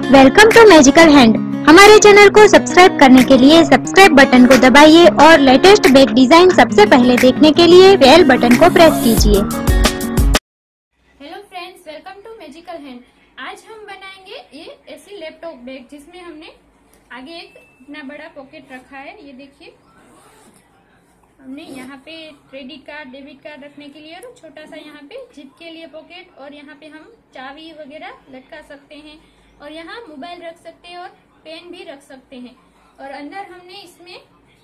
Welcome to magical hand. हमारे channel को subscribe करने के लिए सब्सक्राइब बटन को दबाइए और लेटेस्ट बैग डिजाइन सबसे पहले देखने के लिए बेल बटन को प्रेस कीजिए। Hello friends, welcome to magical hand. आज हम बनाएंगे ये ऐसी लैपटॉप बैग जिसमें हमने आगे एक इतना बड़ा पॉकेट रखा है। ये देखिए, हमने यहाँ पे क्रेडिट कार्ड, डेबिट कार्ड रखने के लिए और छोटा सा यहाँ पे जिप के लिए पॉकेट, और यहाँ पे हम चाबी वगैरह लटका सकते हैं और यहाँ मोबाइल रख सकते हैं और पेन भी रख सकते हैं। और अंदर हमने इसमें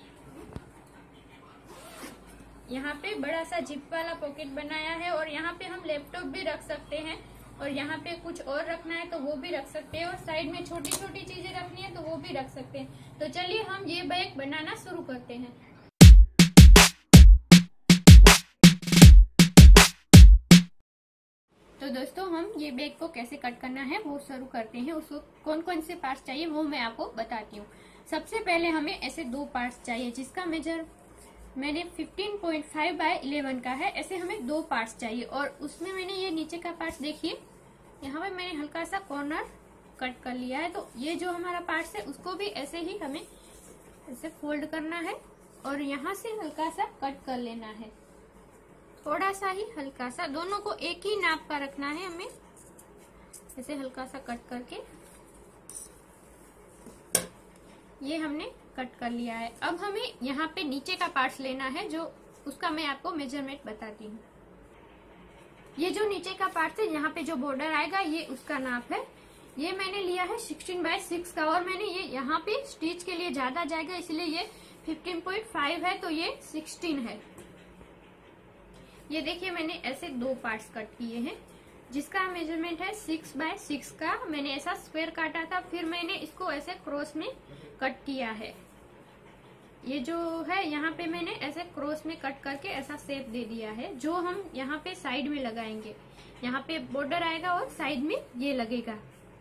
यहाँ पे बड़ा सा जिप वाला पॉकेट बनाया है और यहाँ पे हम लैपटॉप भी रख सकते हैं और यहाँ पे कुछ और रखना है तो वो भी रख सकते हैं और साइड में छोटी छोटी चीजें रखनी है तो वो भी रख सकते हैं। तो चलिए हम ये बैग बनाना शुरू करते हैं। तो दोस्तों, हम ये बैग को कैसे कट करना है वो शुरू करते हैं। उसको कौन कौन से पार्ट्स चाहिए वो मैं आपको बताती हूँ। सबसे पहले हमें ऐसे दो पार्ट्स चाहिए जिसका मेजर मैंने 15.5 बाय 11 का है। ऐसे हमें दो पार्ट्स चाहिए और उसमें मैंने ये नीचे का पार्ट देखिए, यहाँ पे मैंने हल्का सा कॉर्नर कट कर लिया है। तो ये जो हमारा पार्ट है उसको भी ऐसे ही हमें ऐसे फोल्ड करना है और यहाँ से हल्का सा कट कर लेना है, थोड़ा सा ही, हल्का सा। दोनों को एक ही नाप का रखना है हमें, ऐसे हल्का सा कट करके ये हमने कट कर लिया है। अब हमें यहाँ पे नीचे का पार्ट्स लेना है, जो उसका मैं आपको मेजरमेंट बताती हूँ। ये जो नीचे का पार्ट है, यहाँ पे जो बॉर्डर आएगा ये उसका नाप है। ये मैंने लिया है 16 बाय 6 का और मैंने ये यहाँ पे स्टिच के लिए ज्यादा जाएगा इसलिए ये 15.5 है, तो ये 16 है। ये देखिए, मैंने ऐसे दो पार्ट्स कट किए हैं जिसका मेजरमेंट है 6 बाय 6 का। मैंने ऐसा स्क्वायर काटा था, फिर मैंने इसको ऐसे क्रॉस में कट किया है। ये जो है यहाँ पे मैंने ऐसे क्रॉस में कट करके ऐसा शेप दे दिया है, जो हम यहाँ पे साइड में लगाएंगे। यहाँ पे बॉर्डर आएगा और साइड में ये लगेगा।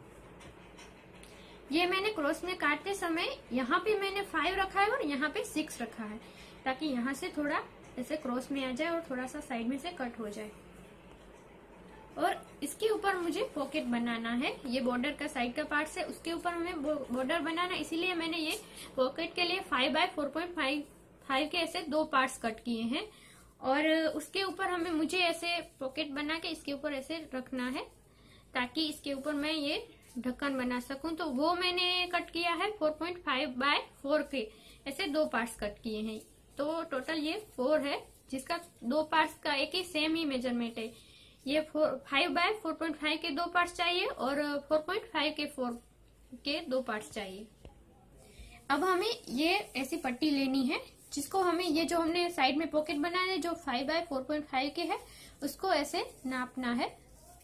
ये मैंने क्रॉस में काटते समय यहाँ पे मैंने 5 रखा है और यहाँ पे 6 रखा है, ताकि यहाँ से थोड़ा ऐसे क्रॉस में आ जाए और थोड़ा सा साइड में से कट हो जाए। और इसके ऊपर मुझे पॉकेट बनाना है। ये बॉर्डर का साइड का पार्ट है, उसके ऊपर हमें बॉर्डर बनाना, इसीलिए मैंने ये पॉकेट के लिए 5 बाय 4.5 के ऐसे दो पार्ट्स कट किए हैं। और उसके ऊपर मुझे ऐसे पॉकेट बना के इसके ऊपर ऐसे रखना है, ताकि इसके ऊपर मैं ये ढक्कन बना सकूं। तो वो मैंने कट किया है 4.5 बाय 4 के ऐसे दो पार्ट्स कट किए हैं। तो टोटल ये 4 है, जिसका दो पार्ट्स का एक ही सेम ही मेजरमेंट है। ये 5 बाय 4.5 के दो पार्ट्स चाहिए और 4.5 के 4 के दो पार्ट्स चाहिए। अब हमें ये ऐसी पट्टी लेनी है, जिसको हमें ये जो हमने साइड में पॉकेट बनाया है जो 5 बाय 4.5 के है, उसको ऐसे नापना है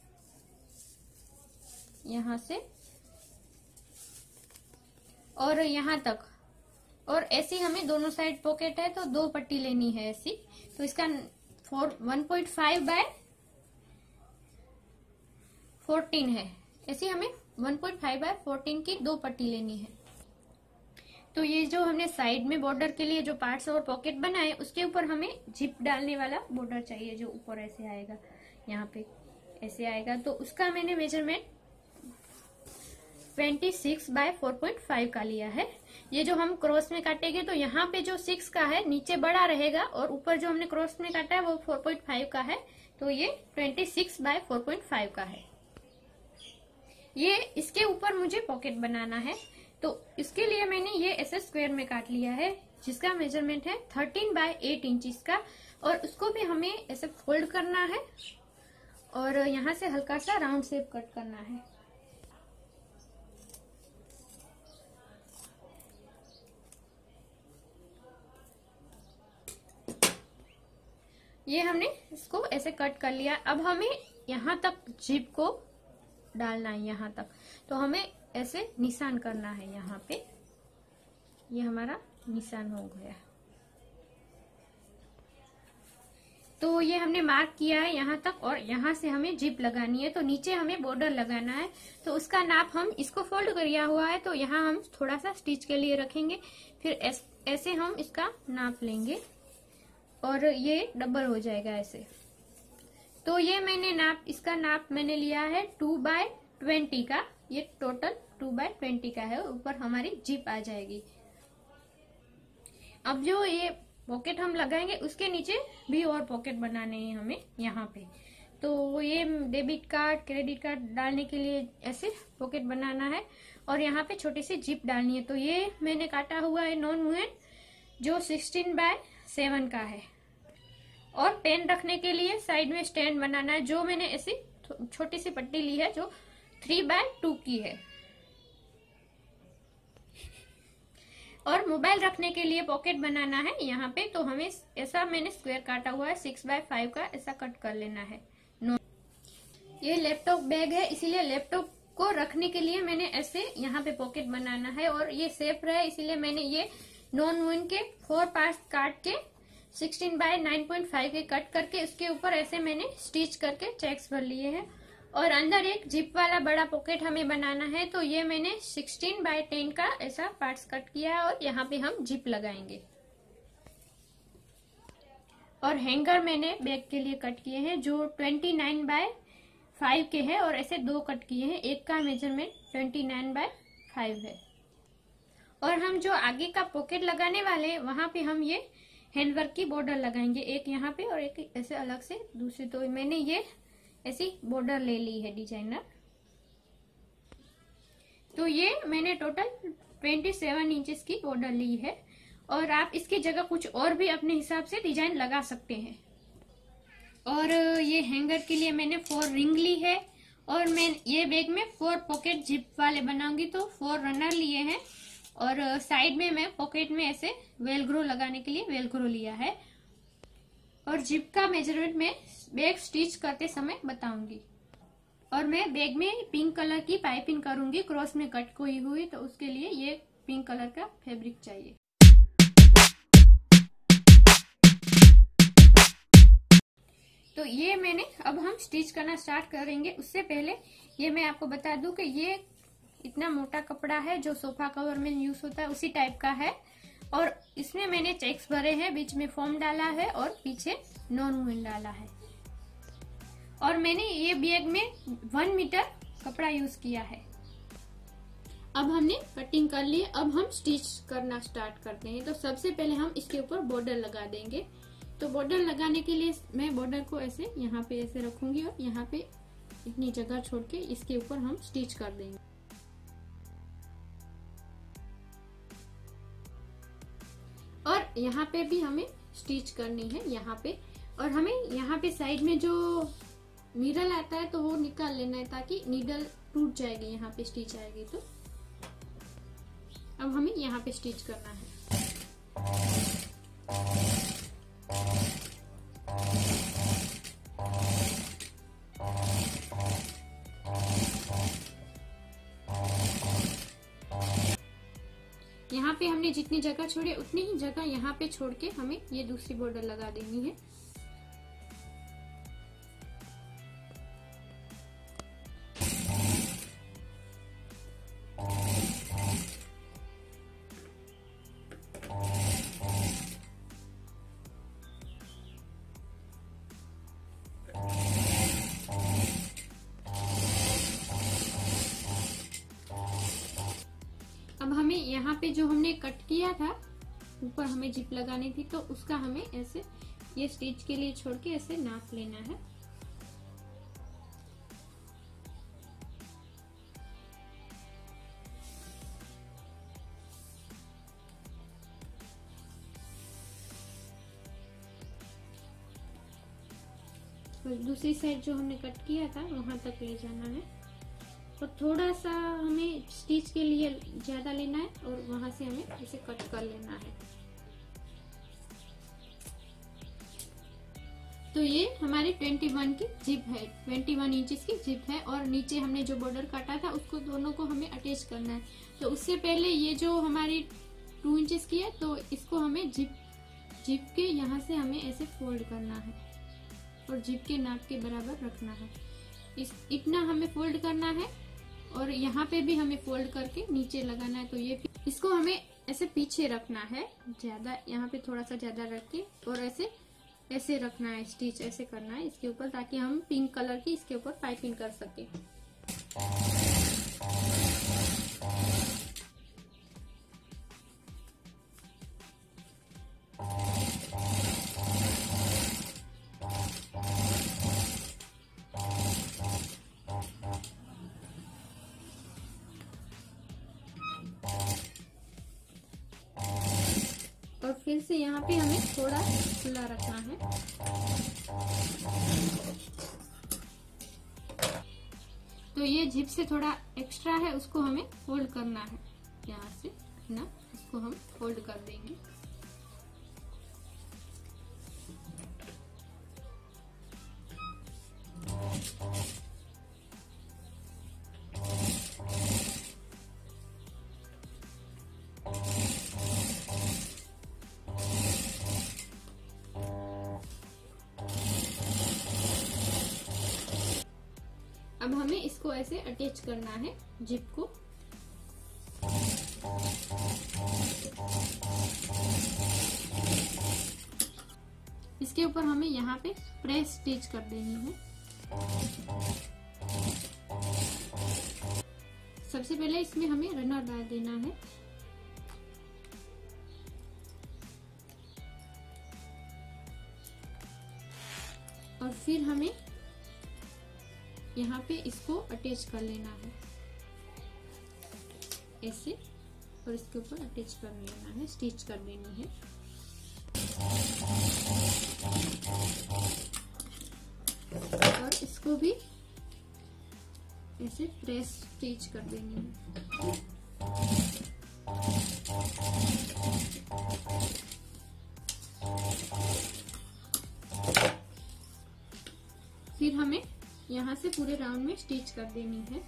यहाँ से और यहाँ तक। और ऐसी हमें दोनों साइड पॉकेट है तो दो पट्टी लेनी है ऐसी। तो इसका 1.5 बाय 14 है। ऐसी हमें 1.5 बाय 14 की दो पट्टी लेनी है। तो ये जो हमने साइड में बॉर्डर के लिए जो पार्ट्स और पॉकेट बनाए, उसके ऊपर हमें जिप डालने वाला बॉर्डर चाहिए, जो ऊपर ऐसे आएगा, यहाँ पे ऐसे आएगा। तो उसका मैंने मेजरमेंट 26 बाय 4.5 का लिया है। ये जो हम क्रॉस में काटेंगे तो यहाँ पे जो 6 का है नीचे बड़ा रहेगा और ऊपर जो हमने क्रॉस में काटा है वो 4.5 का है, तो ये 26 बाय 4.5 का है। ये इसके ऊपर मुझे पॉकेट बनाना है, तो इसके लिए मैंने ये ऐसे स्क्वायर में काट लिया है, जिसका मेजरमेंट है 13 बाय 8 इंचेस का। और उसको भी हमें ऐसे फोल्ड करना है और यहाँ से हल्का सा राउंड शेप कट करना है। ये हमने इसको ऐसे कट कर लिया। अब हमें यहाँ तक जिप को डालना है, यहाँ तक। तो हमें ऐसे निशान करना है यहाँ पे। ये हमारा निशान हो गया। तो ये हमने मार्क किया है यहाँ तक और यहाँ से हमें जिप लगानी है। तो नीचे हमें बॉर्डर लगाना है, तो उसका नाप हम इसको फोल्ड किया हुआ है, तो यहाँ हम थोड़ा सा स्टिच के लिए रखेंगे। फिर ऐसे हम इसका नाप लेंगे और ये डबल हो जाएगा ऐसे। तो ये मैंने इसका नाप मैंने लिया है 2 बाय 20 का। ये टोटल 2x20 का है, ऊपर हमारी जिप आ जाएगी। अब जो ये पॉकेट हम लगाएंगे उसके नीचे भी और पॉकेट बनाने हैं हमें यहाँ पे। तो ये डेबिट कार्ड, क्रेडिट कार्ड डालने के लिए ऐसे पॉकेट बनाना है और यहाँ पे छोटी सी जिप डालनी है। तो ये मैंने काटा हुआ है नॉन मूवेंट जो 16x7 का है। और पेन रखने के लिए साइड में स्टैंड बनाना है, जो मैंने ऐसी छोटी सी पट्टी ली है जो 3x2 की है। और मोबाइल रखने के लिए पॉकेट बनाना है यहाँ पे, तो हमें ऐसा मैंने स्क्वायर काटा हुआ है 6x5 का, ऐसा कट कर लेना है। ये लैपटॉप बैग है, इसीलिए लैपटॉप को रखने के लिए मैंने ऐसे यहाँ पे पॉकेट बनाना है और ये सेफ रहे इसीलिए मैंने ये नॉन मूविंग के 4 पार्ट्स काट के 16x9.5 के कट करके उसके ऊपर ऐसे मैंने स्टिच करके चेक्स भर लिए हैं। और अंदर एक जिप वाला बड़ा पॉकेट हमें बनाना है, तो ये मैंने 16x10 का ऐसा पार्ट्स कट किया है और यहाँ पे हम जिप लगाएंगे। और हैंगर मैंने बैग के लिए कट किए हैं जो 29x5 के हैं और ऐसे 2 कट किए हैं, एक का मेजरमेंट 29x5 है। और हम जो आगे का पॉकेट लगाने वाले हैं वहां पे हम ये हैंडवर्क की बॉर्डर लगाएंगे, एक यहाँ पे और एक ऐसे अलग से दूसरी। तो मैंने ये ऐसी बॉर्डर ले ली है डिजाइनर। तो ये मैंने टोटल 27 इंचेस की बॉर्डर ली है और आप इसकी जगह कुछ और भी अपने हिसाब से डिजाइन लगा सकते हैं। और ये हैंगर के लिए मैंने 4 रिंग ली है और मैं ये बैग में 4 पॉकेट जिप वाले बनाऊंगी, तो 4 रनर लिए हैं और साइड में मैं पॉकेट में ऐसे वेलक्रो लगाने के लिए वेलक्रो लिया है। और जिप का मेजरमेंट मैं बैग स्टिच करते समय बताऊंगी। और मैं बैग में पिंक कलर की पाइपिंग करूंगी क्रॉस में कट हुई हुई, तो उसके लिए ये पिंक कलर का फैब्रिक चाहिए। तो ये मैंने अब हम स्टिच करना स्टार्ट करेंगे। उससे पहले ये मैं आपको बता दूं कि ये इतना मोटा कपड़ा है जो सोफा कवर में यूज होता है उसी टाइप का है और इसमें मैंने चेक्स भरे हैं, बीच में फोम डाला है और पीछे नॉन मूविंग डाला है। और मैंने ये बैग में 1 मीटर कपड़ा यूज किया है। अब हमने कटिंग कर ली, अब हम स्टिच करना स्टार्ट करते हैं। तो सबसे पहले हम इसके ऊपर बॉर्डर लगा देंगे। तो बॉर्डर लगाने के लिए मैं बॉर्डर को ऐसे यहाँ पे ऐसे रखूंगी और यहाँ पे इतनी जगह छोड़ के इसके ऊपर हम स्टिच कर देंगे। और यहाँ पे भी हमें स्टिच करनी है यहाँ पे। और हमें यहाँ पे साइड में जो नीडल आता है तो वो निकाल लेना है ताकि नीडल टूट जाएगी, यहाँ पे स्टिच आएगी। तो अब हमें यहाँ पे स्टिच करना है। यहाँ पे हमने जितनी जगह छोड़ी उतनी ही जगह यहाँ पे छोड़ के हमें ये दूसरी बॉर्डर लगा देनी है। अब हमें यहाँ पे जो हमने कट किया था ऊपर हमें जिप लगानी थी, तो उसका हमें ऐसे ये स्टिच के लिए छोड़ के ऐसे नाप लेना है। और दूसरी साइड जो हमने कट किया था वहां तक ले जाना है और थोड़ा सा हमें स्टिच के लिए ज्यादा लेना है और वहां से हमें इसे कट कर लेना है। तो ये हमारी 21 की जिप है, 21 इंचेस की जिप है। और नीचे हमने जो बॉर्डर काटा था उसको दोनों को हमें अटैच करना है। तो उससे पहले ये जो हमारी 2 इंचेस की है तो इसको हमें जिप के यहाँ से हमें ऐसे फोल्ड करना है और जिप के नाप के बराबर रखना है। इतना हमें फोल्ड करना है और यहाँ पे भी हमें फोल्ड करके नीचे लगाना है। तो ये इसको हमें ऐसे पीछे रखना है, ज्यादा यहाँ पे थोड़ा सा ज्यादा रख के और ऐसे रखना है, स्टिच ऐसे करना है इसके ऊपर ताकि हम पिंक कलर की इसके ऊपर पाइपिंग कर सके। फिर से यहाँ पे हमें थोड़ा खुला रखना है। तो ये जिप से थोड़ा एक्स्ट्रा है, उसको हमें फोल्ड करना है। यहाँ से ना इसको हम फोल्ड कर देंगे। अब हमें इसको ऐसे अटैच करना है जिप को। इसके ऊपर हमें यहाँ पे प्रेस स्टिच कर देनी है। सबसे पहले इसमें हमें रनर डाल देना है। और फिर हमें यहाँ पे इसको अटैच कर लेना है ऐसे, और इसके ऊपर अटैच कर लेना है, स्टिच कर देनी है। और इसको भी ऐसे प्रेस स्टिच कर देनी है। फिर हमें यहाँ से पूरे राउंड में स्टिच कर देनी है।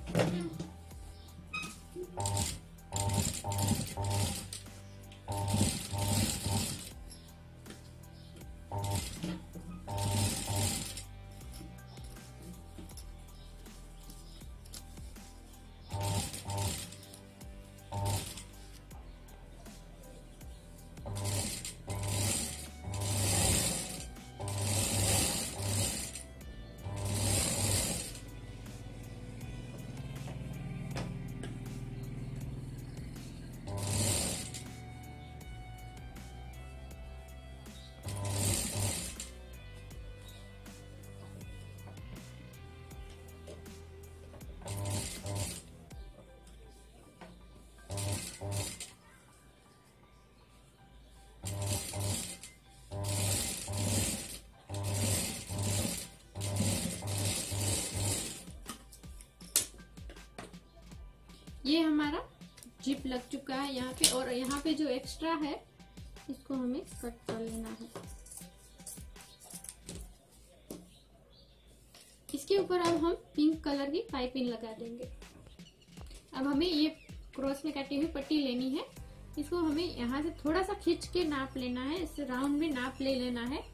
ये हमारा जिप लग चुका है यहाँ पे, और यहाँ पे जो एक्स्ट्रा है इसको हमें कट कर लेना है। इसके ऊपर अब हम पिंक कलर की पाइपिंग लगा देंगे। अब हमें ये क्रॉस में कटी हुई पट्टी लेनी है। इसको हमें यहाँ से थोड़ा सा खींच के नाप लेना है, इसे राउंड में नाप ले लेना है,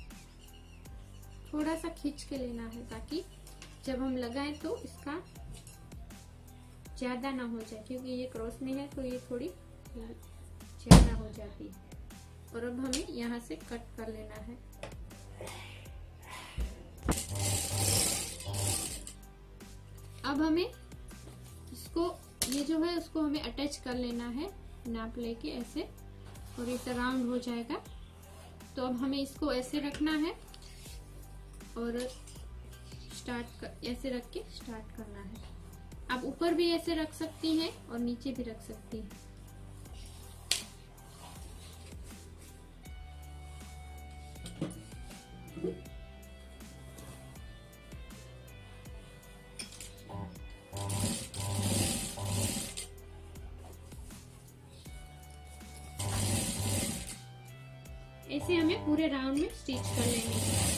थोड़ा सा खींच के लेना है ताकि जब हम लगाएं तो इसका ज्यादा ना हो जाए, क्योंकि ये क्रॉस में है तो ये थोड़ी ज्यादा हो जाती है। और अब हमें यहाँ से कट कर लेना है। अब हमें इसको, ये जो है उसको हमें अटैच कर लेना है नाप लेके ऐसे, और ये राउंड हो जाएगा। तो अब हमें इसको ऐसे रखना है और ऐसे रख के स्टार्ट करना है। आप ऊपर भी ऐसे रख सकती हैं और नीचे भी रख सकती हैं। ऐसे हमें पूरे राउंड में स्टिच कर लेंगे।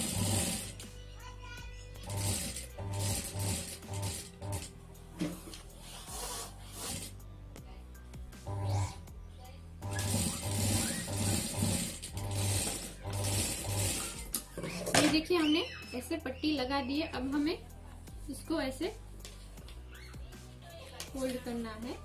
ये देखिए हमने ऐसे पट्टी लगा दी है। अब हमें इसको ऐसे फोल्ड करना है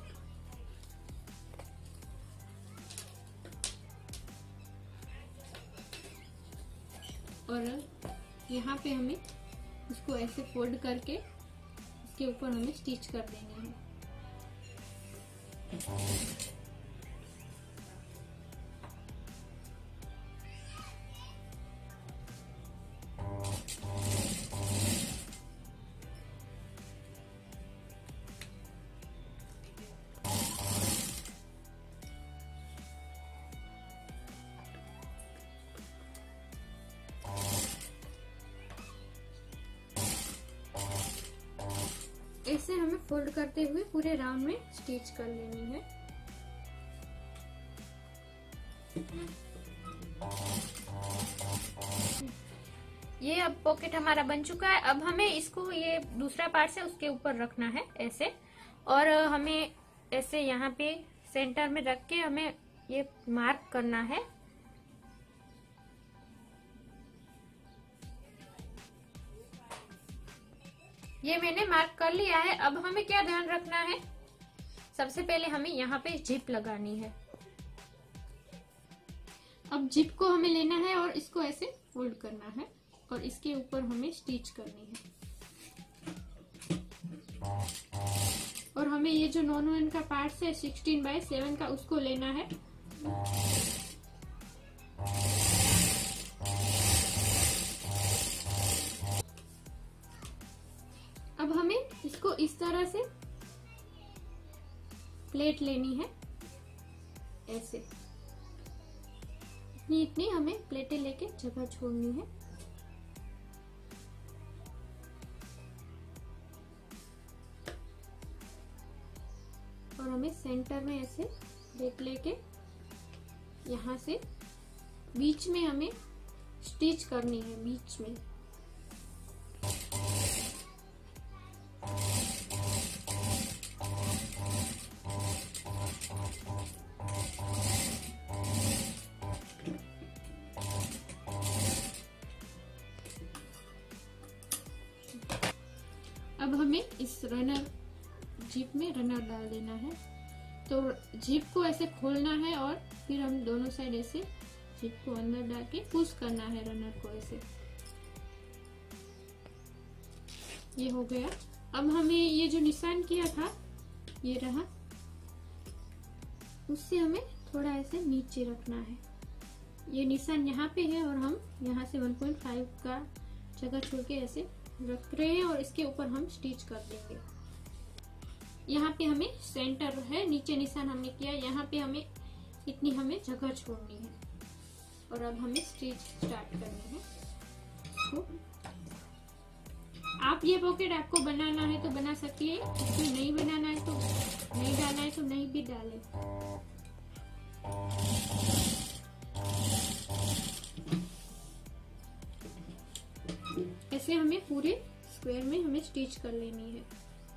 और यहाँ पे हमें इसको ऐसे फोल्ड करके इसके ऊपर हमें स्टिच कर देनी है। ऐसे हमें फोल्ड करते हुए पूरे राउंड में स्टिच कर लेनी है। ये अब पॉकेट हमारा बन चुका है। अब हमें इसको ये दूसरा पार्ट से उसके ऊपर रखना है ऐसे, और हमें ऐसे यहाँ पे सेंटर में रख के हमें ये मार्क करना है। ये मैंने मार्क कर लिया है। अब हमें क्या ध्यान रखना है, सबसे पहले हमें यहाँ पे जिप लगानी है। अब जिप को हमें लेना है और इसको ऐसे फोल्ड करना है और इसके ऊपर हमें स्टिच करनी है। और हमें ये जो नॉन वन का पार्ट है 16/7 का, उसको लेना है। अब हमें इसको इस तरह से प्लेट लेनी है ऐसे, इतनी हमें प्लेटें लेके जगह छोड़नी है। और हमें सेंटर में ऐसे प्लेट लेके यहाँ से बीच में हमें स्टिच करनी है, बीच में। अब हमें इस रनर जिप में रनर डाल देना है। तो जिप को ऐसे खोलना है और फिर हम दोनों साइड ऐसे जिप को अंदर डाल के पुश करना है रनर को ऐसे। ये हो गया। अब हमें ये जो निशान किया था ये रहा, उससे हमें थोड़ा ऐसे नीचे रखना है। ये निशान यहाँ पे है और हम यहाँ से 1.5 का जगह छोड़ के ऐसे रख रहे हैं और इसके ऊपर हम स्टिच कर देंगे। यहाँ पे हमें सेंटर है, नीचे निशान हमने किया, यहाँ पे हमें इतनी हमें जगह छोड़नी है। और अब हमें स्टिच स्टार्ट करनी है। तो आप ये पॉकेट आपको बनाना है तो बना सकती है, इसमें नहीं बनाना है तो नहीं डालना है तो नहीं भी डालें। ऐसे हमें पूरे स्क्वायर में हमें स्टिच कर लेनी है।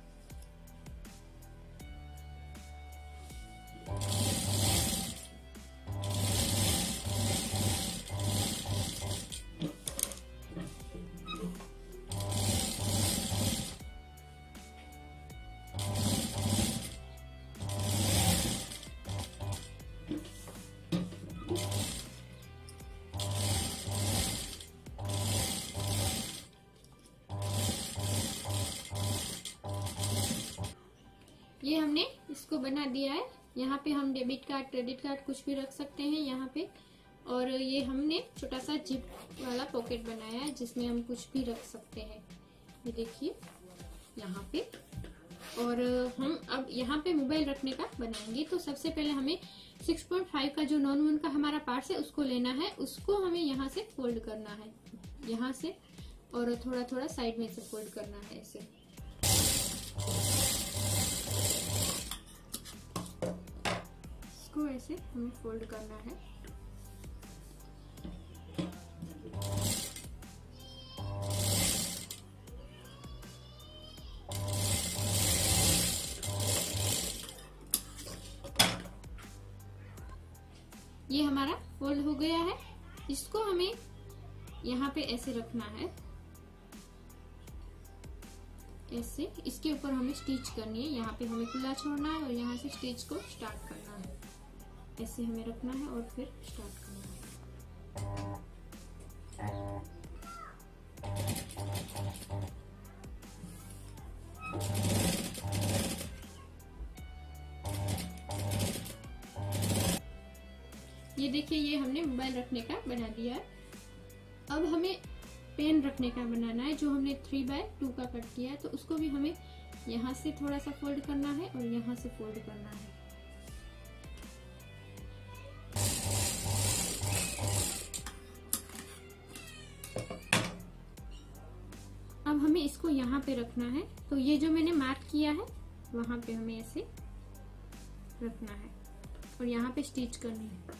ये हमने इसको बना दिया है। यहाँ पे हम डेबिट कार्ड, क्रेडिट कार्ड कुछ भी रख सकते हैं यहाँ पे। और ये हमने छोटा सा जिप वाला पॉकेट बनाया है जिसमें हम कुछ भी रख सकते हैं। ये देखिए यहाँ पे। और हम अब यहाँ पे मोबाइल रखने का बनाएंगे। तो सबसे पहले हमें 6.5 का जो नॉन वन का हमारा पार्ट है उसको लेना है। उसको हमें यहाँ से फोल्ड करना है, यहाँ से, और थोड़ा थोड़ा साइड में से फोल्ड करना है ऐसे। इसको ऐसे हमें फोल्ड करना है। ये हमारा फोल्ड हो गया है। इसको हमें यहाँ पे ऐसे रखना है, ऐसे। इसके ऊपर हमें स्टिच करनी है। यहाँ पे हमें खुला छोड़ना है और यहाँ से स्टिच को स्टार्ट करना है। ऐसे हमें रखना है और फिर स्टार्ट करना है। ये देखिए, ये हमने मोबाइल रखने का बना दिया है। अब हमें पेन रखने का बनाना है, जो हमने 3/2 का कट किया है। तो उसको भी हमें यहाँ से थोड़ा सा फोल्ड करना है और यहाँ से फोल्ड करना है। अब हमें इसको यहाँ पे रखना है। तो ये जो मैंने मार्क किया है वहां पे हमें ऐसे रखना है और यहाँ पे स्टिच करनी है।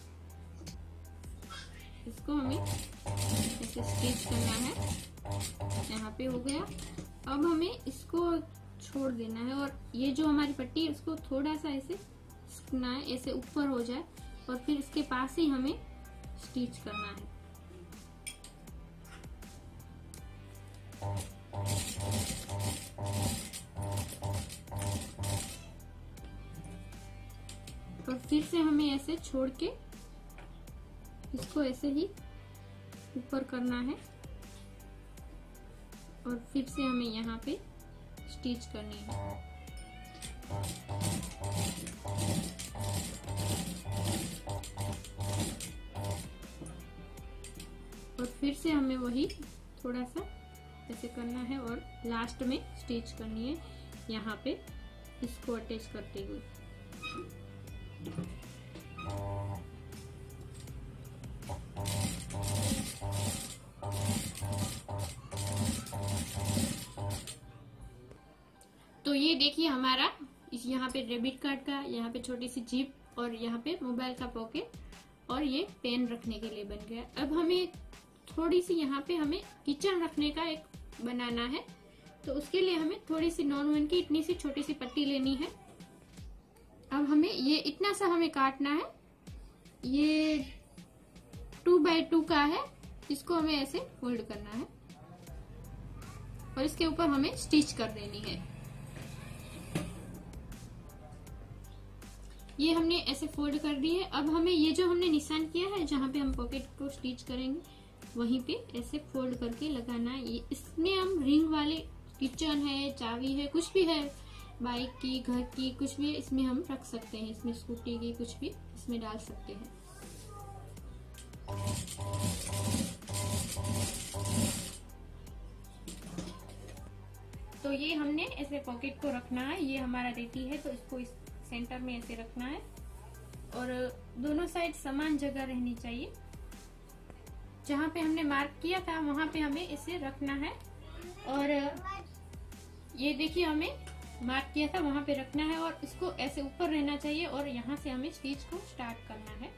इसको हमें ऐसे स्टिच करना है। यहाँ पे हो गया। अब हमें इसको छोड़ देना है और ये जो हमारी पट्टी है उसको थोड़ा सा ऐसे सिकना है, ऐसे ऊपर हो जाए और फिर इसके पास ही हमें स्टिच करना है। और फिर से हमें ऐसे छोड़ के इसको ऐसे ही ऊपर करना है और फिर से हमें यहाँ पे स्टिच करनी है। और फिर से हमें वही थोड़ा सा ऐसे करना है और लास्ट में स्टिच करनी है यहाँ पे इसको अटैच करते हुए। तो ये देखिए हमारा इस यहाँ पे डेबिट कार्ड का, यहाँ पे छोटी सी जिप और यहाँ पे मोबाइल का पॉकेट और ये पेन रखने के लिए बन गया। अब हमें थोड़ी सी यहाँ पे हमें किचन रखने का एक बनाना है। तो उसके लिए हमें थोड़ी सी नॉन 1 की इतनी सी छोटी सी पट्टी लेनी है। अब हमें ये इतना सा हमें काटना है। ये 2x2 का है। इसको हमें ऐसे फोल्ड करना है और इसके ऊपर हमें स्टिच कर देनी है। ये हमने ऐसे फोल्ड कर दी है। अब हमें ये जो हमने निशान किया है जहाँ पे हम पॉकेट को स्टिच करेंगे वहीं पे ऐसे फोल्ड करके लगाना है। ये इसमें हम रिंग वाले किचन है, चाबी है, कुछ भी है, बाइक की, घर की, कुछ भी इसमें हम रख सकते हैं। इसमें स्कूटी की कुछ भी इसमें डाल सकते हैं। तो ये हमने ऐसे पॉकेट को रखना है। ये हमारा रेती है तो इसको इस सेंटर में ऐसे रखना है और दोनों साइड समान जगह रहनी चाहिए। जहाँ पे हमने मार्क किया था वहां पे हमें इसे रखना है। और ये देखिए हमें मार्क किया था वहां पे रखना है और इसको ऐसे ऊपर रहना चाहिए और यहाँ से हमें स्टिच को स्टार्ट करना है।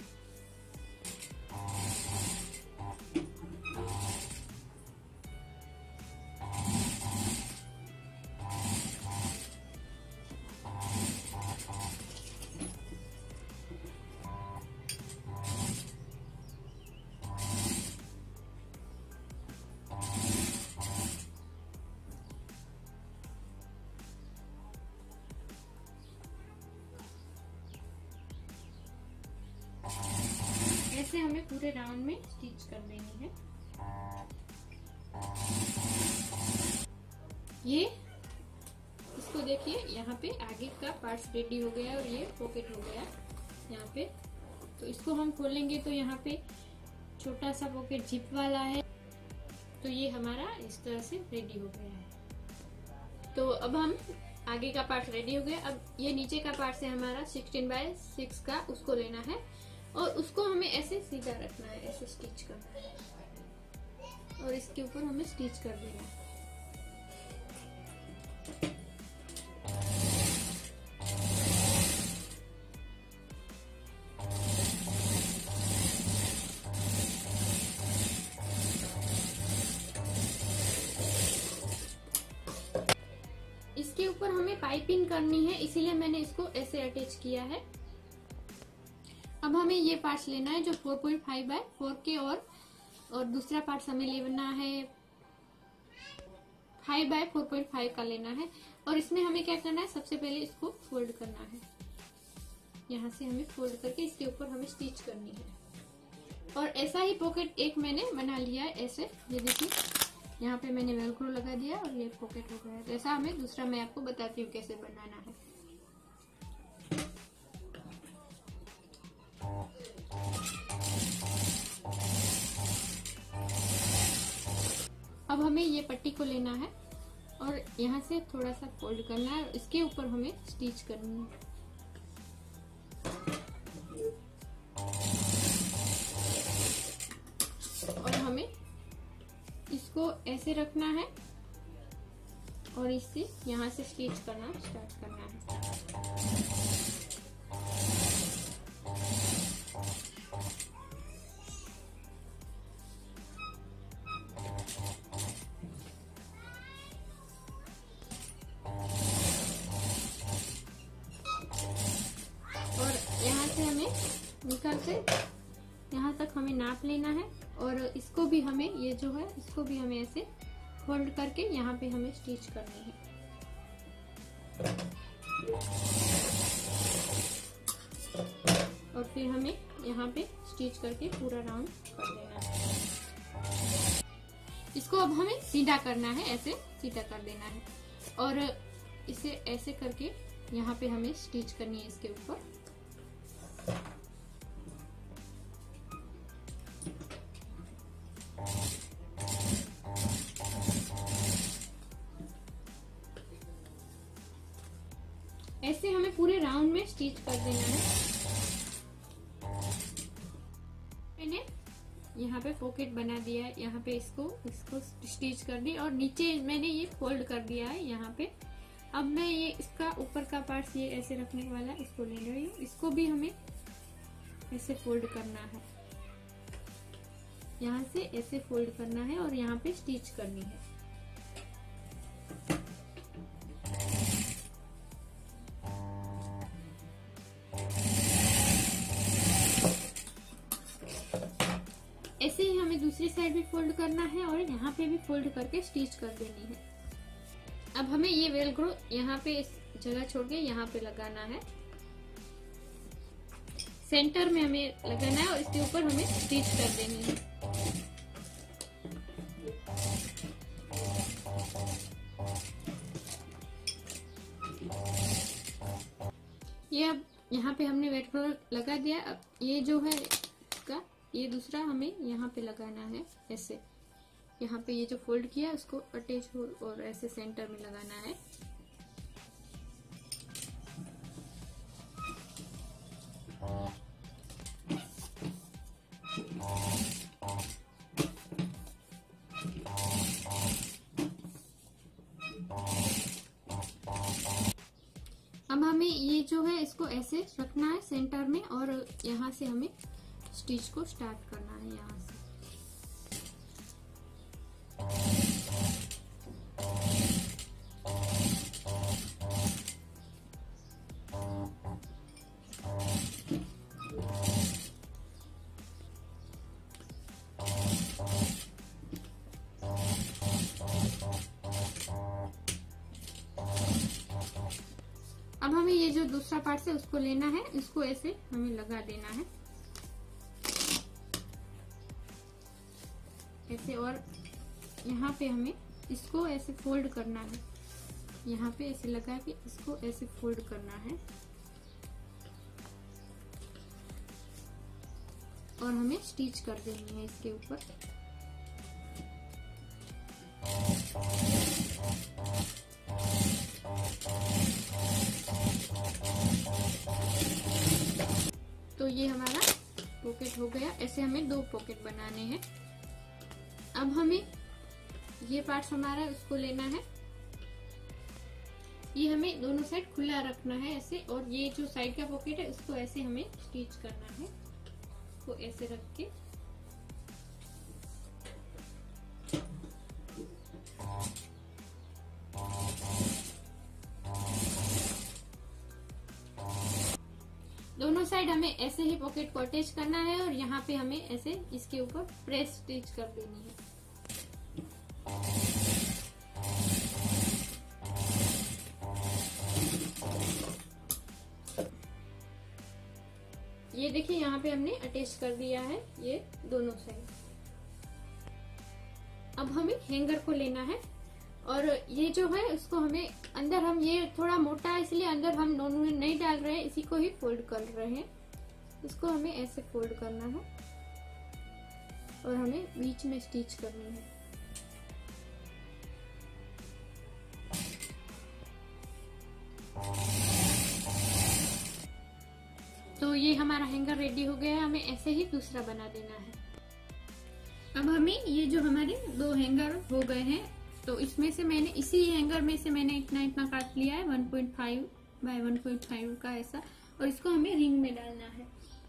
ऐसे हमें पूरे राउंड में स्टिच कर देनी है। ये इसको देखिए यहाँ पे आगे का पार्ट्स रेडी हो गया और ये पॉकेट हो गया यहाँ पे। तो इसको हम खोलेंगे तो यहाँ पे छोटा सा पॉकेट जिप वाला है। तो ये हमारा इस तरह से रेडी हो गया है। तो अब हम आगे का पार्ट रेडी हो गया। अब ये नीचे का पार्ट से हमारा 16x6 का उसको लेना है और उसको हमें ऐसे सीधा रखना है, ऐसे स्टिच करना है और इसके ऊपर हमें स्टिच कर देना है। इसके ऊपर हमें पाइपिंग करनी है, इसीलिए मैंने इसको ऐसे अटैच किया है। अब हमें ये पार्ट्स लेना है जो 4.5x4 के और दूसरा पार्ट्स हमें लेना है 5x4.5 का लेना है। और इसमें हमें क्या करना है, सबसे पहले इसको फोल्ड करना है। यहाँ से हमें फोल्ड करके इसके ऊपर हमें स्टिच करनी है। और ऐसा ही पॉकेट एक मैंने बना लिया है ऐसे। ये देखिए यहाँ पे मैंने वेलक्रो लगा दिया और ये पॉकेट हो गया। तो ऐसा हमें दूसरा मैं आपको बताती हूँ कैसे बनाना है। अब हमें ये पट्टी को लेना है और यहाँ से थोड़ा सा फोल्ड करना है और इसके ऊपर हमें स्टिच करनी है। और हमें इसको ऐसे रखना है और इससे यहाँ से स्टिच करना स्टार्ट करना है। और यहाँ से हमें निकाल के यहाँ तक हमें नाप लेना है और इसको भी हमें ये जो है इसको भी हमें ऐसे फोल्ड करके यहाँ पे हमें स्टिच करनी है। और फिर हमें यहाँ पे स्टिच करके पूरा राउंड कर देना है। इसको अब हमें सीधा करना है, ऐसे सीधा कर देना है और इसे ऐसे करके यहाँ पे हमें स्टिच करनी है इसके ऊपर। ऐसे हमें पूरे राउंड में स्टिच कर देना है। मैंने यहाँ पे पॉकेट बना दिया है, यहाँ पे इसको स्टिच कर दी और नीचे मैंने ये फोल्ड कर दिया है यहाँ पे। अब मैं ये इसका ऊपर का पार्ट ये ऐसे रखने वाला इसको ले रही हूँ। इसको भी हमें ऐसे फोल्ड करना है, यहाँ से ऐसे फोल्ड करना है और यहाँ पे स्टिच करनी है। ऐसे ही हमें दूसरी साइड भी फोल्ड करना है और यहाँ पे भी फोल्ड करके स्टिच कर देनी है। अब हमें ये वेलक्रो यहाँ पे इस जगह छोड़ के यहाँ पे लगाना है, सेंटर में हमें लगाना है और इसके ऊपर हमें स्टिच कर देनी है। ये अब यहाँ पे हमने वेलक्रो लगा दिया। अब ये जो है इसका ये दूसरा हमें यहाँ पे लगाना है, ऐसे यहाँ पे ये जो फोल्ड किया उसको अटैच हो और ऐसे सेंटर में लगाना है। अब हमें ये जो है इसको ऐसे रखना है सेंटर में और यहाँ से हमें स्टिच को स्टार्ट करना है यहाँ से। अब हमें ये जो दूसरा पार्ट है उसको लेना है, इसको ऐसे हमें लगा देना है ऐसे और यहाँ पे हमें इसको ऐसे फोल्ड करना है, यहाँ पे ऐसे लगा के इसको ऐसे फोल्ड करना है और हमें स्टिच कर देनी है इसके ऊपर। तो ये हमारा पॉकेट हो गया। ऐसे हमें 2 पॉकेट बनाने हैं। अब हमें ये पार्ट हमारा उसको लेना है, ये हमें दोनों साइड खुला रखना है ऐसे और ये जो साइड का पॉकेट है उसको ऐसे हमें स्टिच करना है, को ऐसे रख के दोनों साइड हमें ऐसे ही पॉकेट को अटैच करना है और यहाँ पे हमें ऐसे इसके ऊपर प्रेस स्टिच कर देनी है। ये देखिए यहाँ पे हमने अटैच कर दिया है ये दोनों साइड। अब हमें हैंगर को लेना है और ये जो है उसको हमें अंदर, हम ये थोड़ा मोटा है इसलिए अंदर हम दोनों नहीं डाल रहे हैं, इसी को ही फोल्ड कर रहे हैं। इसको हमें ऐसे फोल्ड करना है और हमें बीच में स्टिच करनी है। तो ये हमारा हैंगर रेडी हो गया है, हमें ऐसे ही दूसरा बना देना है। अब हमें ये जो हमारे 2 हैंगर हो गए हैं तो इसमें से मैंने इसी हैंगर में से मैंने इतना इतना काट लिया है 1.5 बाय 1.5 का ऐसा, और इसको हमें रिंग में डालना है।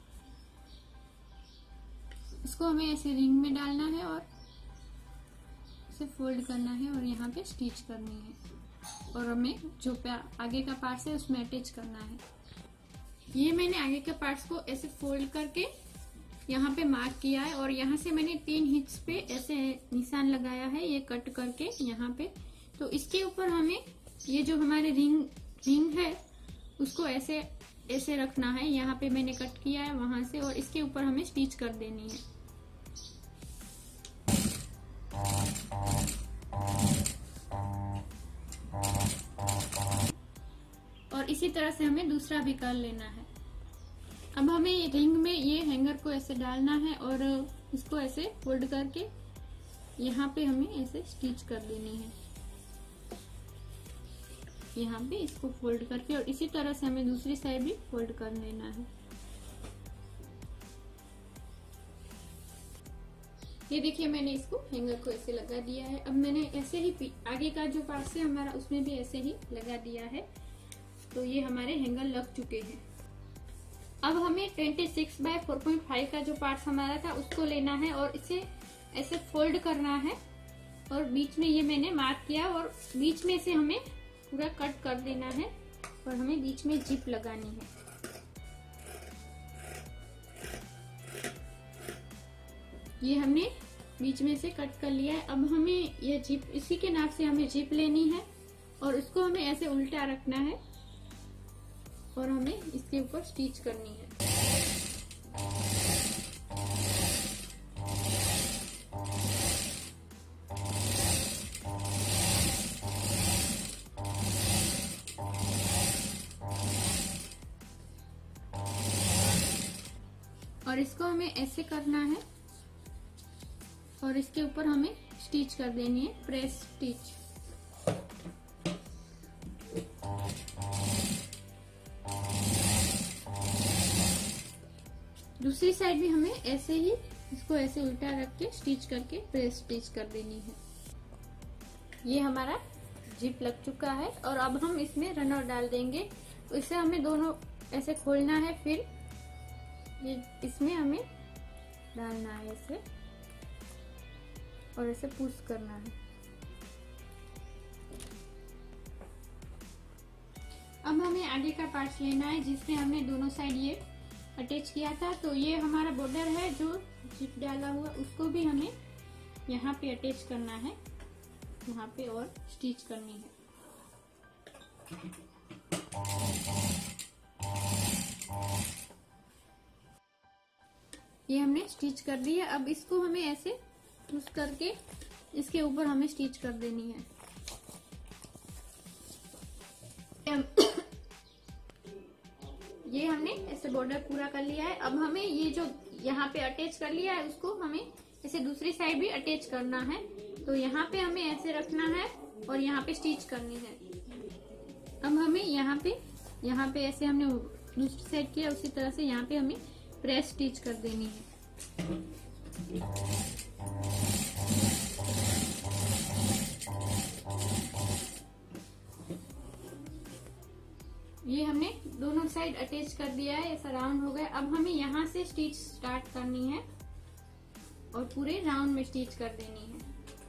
इसको हमें ऐसे रिंग में डालना है और इसे फोल्ड करना है और यहाँ पे स्टिच करनी है, और हमें जो आगे का पार्ट है उसमें अटैच करना है। ये मैंने आगे के पार्ट्स को ऐसे फोल्ड करके यहाँ पे मार्क किया है, और यहाँ से मैंने 3 हिस्स पे ऐसे निशान लगाया है ये कट करके यहाँ पे। तो इसके ऊपर हमें ये जो हमारे रिंग है उसको ऐसे ऐसे रखना है। यहाँ पे मैंने कट किया है वहां से, और इसके ऊपर हमें स्टिच कर देनी है। और इसी तरह से हमें दूसरा भी कर लेना है। अब हमें रिंग में ये हैंगर को ऐसे डालना है और इसको ऐसे फोल्ड करके यहाँ पे हमें ऐसे स्टिच कर देनी है। यहाँ पे इसको फोल्ड करके, और इसी तरह से हमें दूसरी साइड भी फोल्ड कर लेना है। ये देखिए मैंने इसको हैंगर को ऐसे लगा दिया है। अब मैंने ऐसे ही आगे का जो पार्ट है हमारा उसमें भी ऐसे ही लगा दिया है। तो ये हमारे हैंगर लग चुके हैं। अब हमें 26 बाय 4.5 का जो पार्ट हमारा था उसको लेना है और इसे ऐसे फोल्ड करना है, और बीच में ये मैंने मार्क किया और बीच में से हमें पूरा कट कर देना है, और हमें बीच में जिप लगानी है। ये हमने बीच में से कट कर लिया है। अब हमें ये जिप, इसी के नाप से हमें जिप लेनी है और उसको हमें ऐसे उल्टा रखना है और हमें इसके ऊपर स्टिच करनी है। और इसको हमें ऐसे करना है और इसके ऊपर हमें स्टिच कर देनी है, प्रेस स्टिच। दूसरी साइड भी हमें ऐसे ही इसको ऐसे उल्टा रख के स्टिच करके प्रेस स्टिच कर देनी है। ये हमारा जिप लग चुका है और अब हम इसमें रनर डाल देंगे। तो इसे हमें दोनों ऐसे खोलना है, फिर ये इसमें हमें डालना है ऐसे और ऐसे पुश करना है। अब हमें आगे का पार्ट लेना है जिसमें हमने दोनों साइड ये अटैच किया था। तो ये हमारा बॉर्डर है जो जिप डाला हुआ, उसको भी हमें यहाँ पे अटैच करना है, यहाँ पे और स्टिच करनी है। ये हमने स्टिच कर दी है। अब इसको हमें ऐसे पुश करके इसके ऊपर हमें स्टिच कर देनी है। ये हमने ऐसे बॉर्डर पूरा कर लिया है। अब हमें ये जो यहाँ पे अटैच कर लिया है उसको हमें ऐसे दूसरी साइड भी अटैच करना है। तो यहाँ पे हमें ऐसे रखना है और यहाँ पे स्टिच करनी है। अब हमें यहाँ पे ऐसे हमने दूसरी साइड किया, उसी तरह से यहाँ पे हमें प्रेस स्टिच कर देनी है। ये हमने दोनों साइड अटैच कर दिया है, ऐसा राउंड हो गया। अब हमें यहाँ से स्टिच स्टार्ट करनी है और पूरे राउंड में स्टिच कर देनी है।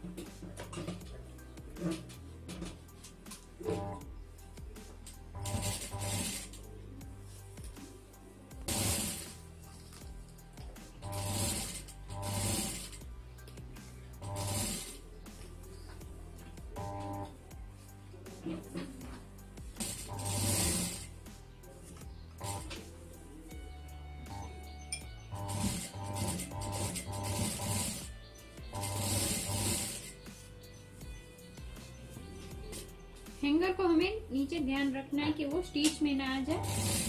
हैंगर को हमें नीचे ध्यान रखना है कि वो स्टिच में ना आ जाए।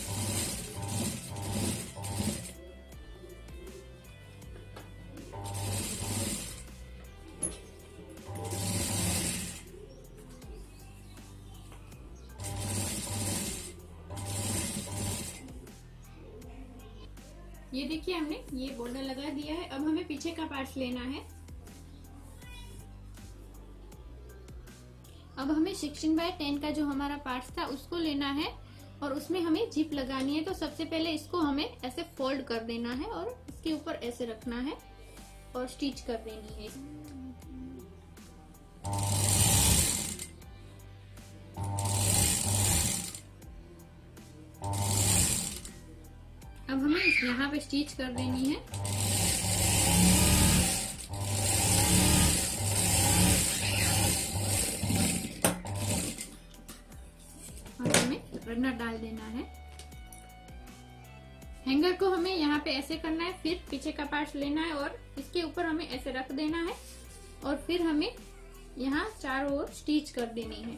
ये देखिए हमने ये बॉर्डर लगा दिया है। अब हमें पीछे का पार्ट लेना है। अब हमें 16x10 का जो हमारा पार्ट्स था उसको लेना है और उसमें हमें जिप लगानी है। तो सबसे पहले इसको हमें ऐसे फोल्ड कर देना है और इसके ऊपर ऐसे रखना है और स्टिच कर देनी है। अब हमें यहाँ पे स्टिच कर देनी है। और हमें रगड़ डाल देना है। हैंगर को हमें यहाँ पे ऐसे करना है, फिर पीछे का पार्ट लेना है और इसके ऊपर हमें ऐसे रख देना है और फिर हमें यहाँ चारों ओर स्टिच कर देनी है।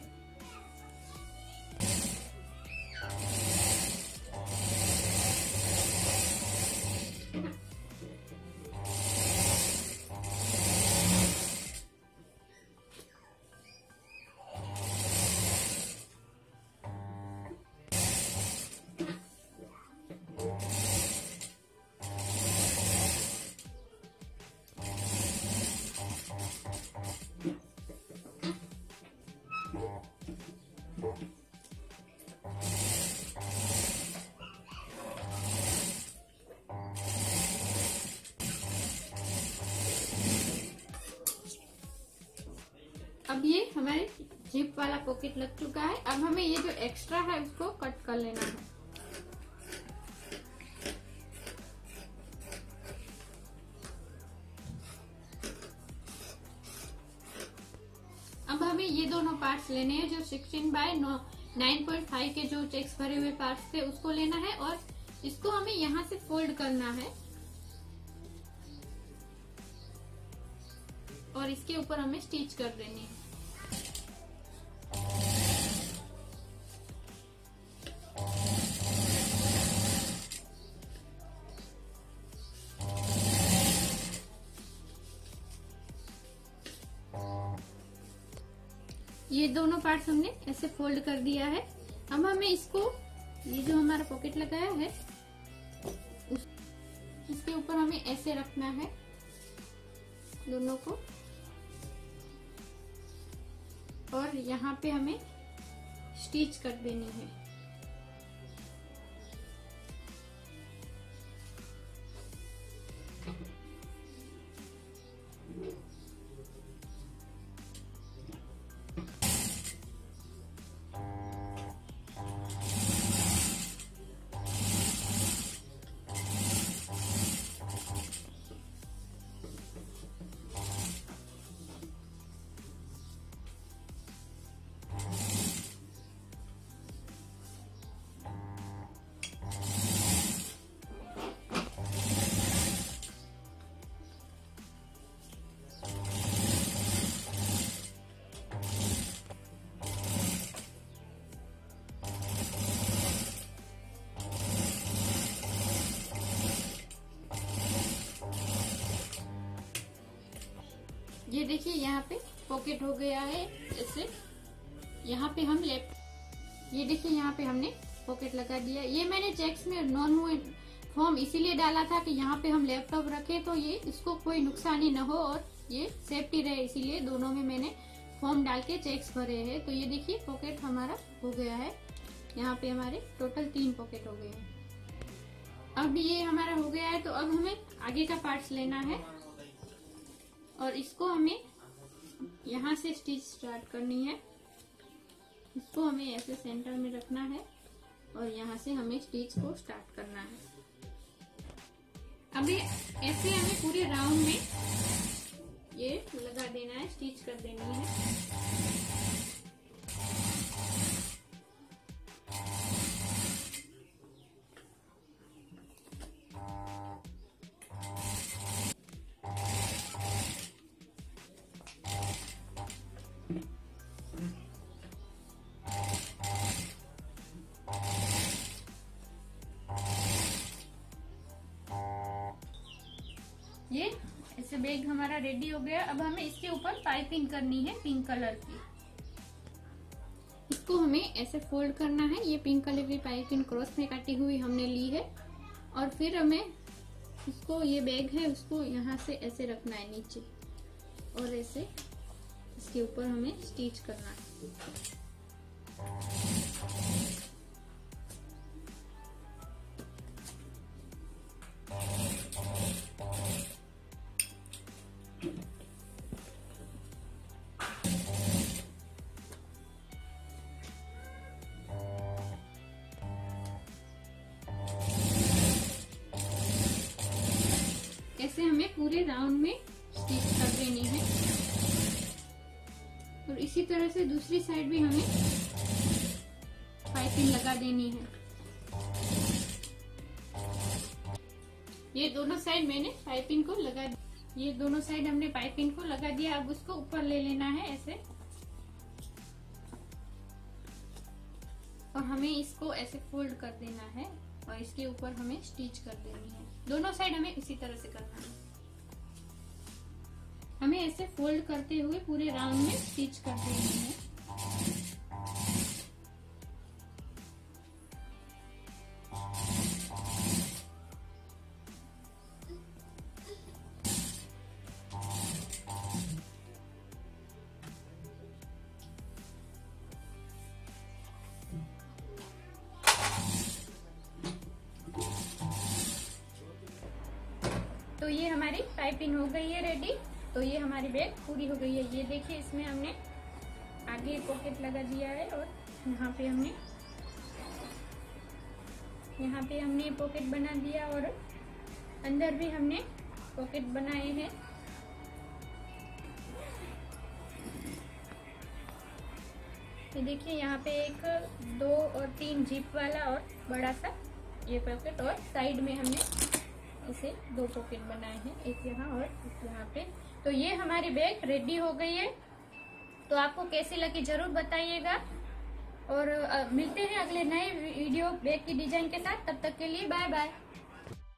अब ये हमारे जिप वाला पॉकेट लग चुका है। अब हमें ये जो एक्स्ट्रा है उसको कट कर लेना है। अब हमें ये दोनों पार्ट्स लेने हैं, जो 16x9.5 के जो चेक्स भरे हुए पार्ट्स थे उसको लेना है और इसको हमें यहाँ से फोल्ड करना है और इसके ऊपर हमें स्टिच कर देनी है। ये दोनों पार्ट्स हमने ऐसे फोल्ड कर दिया है। अब हमें इसको, ये जो हमारा पॉकेट लगाया है इसके ऊपर हमें ऐसे रखना है दोनों को और यहाँ पे हमें स्टिच कर देनी है। ये देखिए यहाँ पे पॉकेट हो गया है ऐसे। यहाँ पे हम ये देखिए यहाँ पे हमने पॉकेट लगा दिया। ये मैंने चेक्स में नॉन मूव फॉर्म इसीलिए डाला था कि यहाँ पे हम लैपटॉप रखे तो ये इसको कोई नुकसानी न हो और ये सेफ्टी रहे, इसीलिए दोनों में मैंने फॉर्म डाल के चेक्स भरे हैं। तो ये देखिए पॉकेट हमारा हो गया है। यहाँ पे हमारे टोटल 3 पॉकेट हो गए हैं। अब ये हमारा हो गया है तो अब हमें आगे का पार्ट्स लेना है और इसको हमें यहाँ से स्टिच स्टार्ट करनी है। इसको हमें ऐसे सेंटर में रखना है और यहाँ से हमें स्टिच को स्टार्ट करना है। अभी ऐसे हमें पूरे राउंड में ये लगा देना है, स्टिच कर देनी है। ये ऐसे बैग हमारा रेडी हो गया। अब हमें इसके ऊपर पाइपिंग करनी है पिंक कलर की। इसको हमें ऐसे फोल्ड करना है। ये पिंक कलर की पाइपिंग क्रॉस में काटी हुई हमने ली है और फिर हमें इसको, ये बैग है उसको यहाँ से ऐसे रखना है नीचे और ऐसे इसके ऊपर हमें स्टिच करना है। ऐसे हमें पूरे राउंड में स्टिच कर देनी है और इसी तरह से दूसरी साइड भी हमें पाइपिंग लगा देनी है। ये दोनों साइड मैंने पाइपिंग को लगा दिया। ये दोनों साइड हमने पाइपिंग को लगा दिया। अब उसको ऊपर ले लेना है ऐसे, और हमें इसको ऐसे फोल्ड कर देना है और इसके ऊपर हमें स्टिच कर देनी है। दोनों साइड हमें इसी तरह से करना है। हमें ऐसे फोल्ड करते हुए पूरे राउंड में स्टिच कर देनी है। तो ये हमारी पाइपिंग हो गई है रेडी। तो ये हमारी बैग पूरी हो गई है। ये देखिए, इसमें हमने आगे पॉकेट लगा दिया है और यहाँ पे हमने पॉकेट बना दिया और अंदर भी हमने पॉकेट बनाए हैं। ये देखिए, यहाँ पे 1, 2 और 3 जिप वाला और बड़ा सा ये पॉकेट, और साइड में हमने इसे 2 पॉकेट बनाए हैं, एक यहाँ और एक यहाँ पे। तो ये हमारी बैग रेडी हो गई है। तो आपको कैसी लगी जरूर बताइएगा, और मिलते हैं अगले नए वीडियो बैग की डिजाइन के साथ। तब तक के लिए बाय बाय।